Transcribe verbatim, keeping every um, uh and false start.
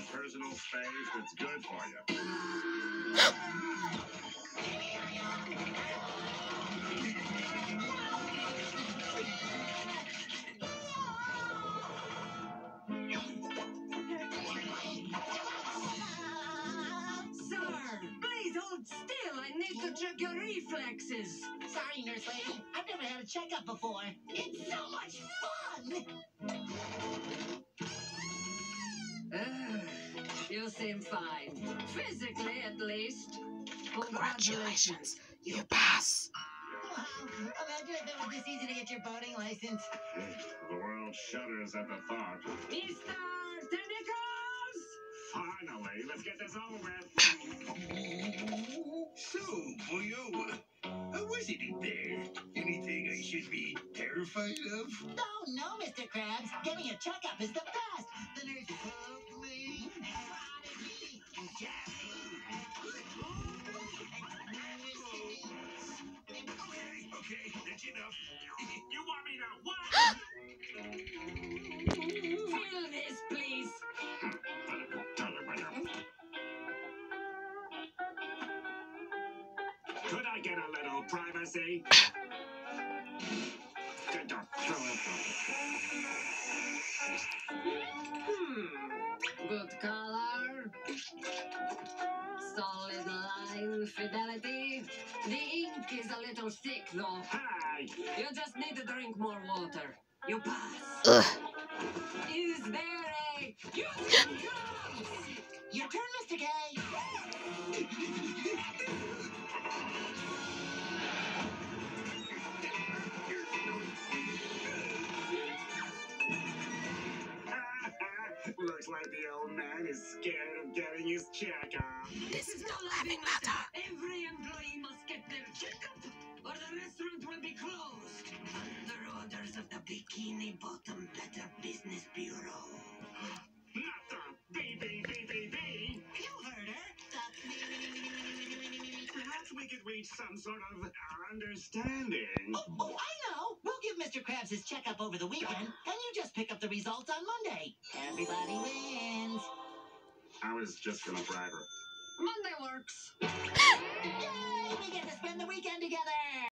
personal space that's good for you. Still, I need to check your reflexes. Sorry, nurse lady. I've never had a checkup before. It's so much fun! Uh, you seem fine. Physically, at least. Congratulations. You pass. Wow. Imagine if it was this easy to get your boating license. The world shudders at the thought. Mister Tentacles! Finally, let's get this over with. So, boyo, uh, was it in there? Anything I should be terrified of? Oh, no, Mister Krabs. Getting a checkup is the best. The nurse poked me and prodded me and jabbed me and Okay, okay, that's enough. You want me to what? Feel this, please. Could I get a little privacy? Good dog. Hmm. Good color. Solid line fidelity. The ink is a little thick, though. Hi. You just need to drink more water. You pass. Ugh. Is there a... You Krabs! Your turn, Mister K. Looks like the old man is scared of getting his checkup. This is not laughing matter. Every employee must get their checkup, or the restaurant will be closed. Under orders of the Bikini Bottom Better Business Bureau. Not the B B B B B. You heard her. Perhaps we could reach some sort of understanding. Oh, oh, I know. We'll give Mister Krabs his checkup over the weekend, and you just pick up the results on Monday. Everybody wins. I was just gonna bribe her. Monday works. Yay! We get to spend the weekend together.